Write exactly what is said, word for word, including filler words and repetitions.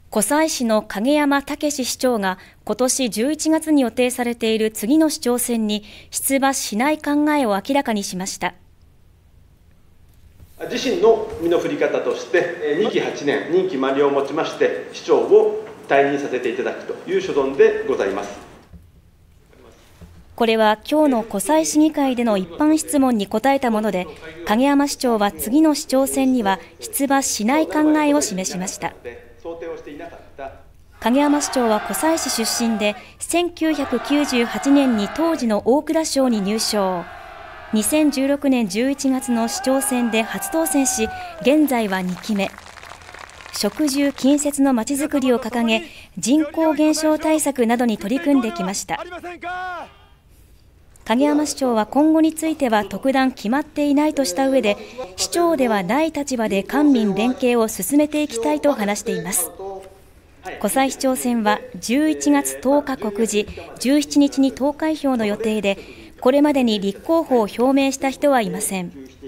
湖西市の影山武史市長が今年じゅういちがつに予定されている次の市長選に出馬しない考えを明らかにしました。 自身の身の振り方としてにきはちねん任期満了をもちまして市長を退任させていただくという所存でございます。 これは今日の湖西市議会での一般質問に答えたもので、影山市長は次の市長選には出馬しない考えを示しました。影山市長は湖西市出身で、せんきゅうひゃくきゅうじゅうはちねんに当時の大蔵省に入省、にせんじゅうろくねんじゅういちがつの市長選で初当選し、現在はにきめ。食住近接のまちづくりを掲げ、人口減少対策などに取り組んできました。影山市長は今後については特段決まっていないとした上で、市長ではない立場で官民連携を進めていきたいと話しています。湖西市長選はじゅういちがつとおか告示、じゅうしちにちに投開票の予定で、これまでに立候補を表明した人はいません。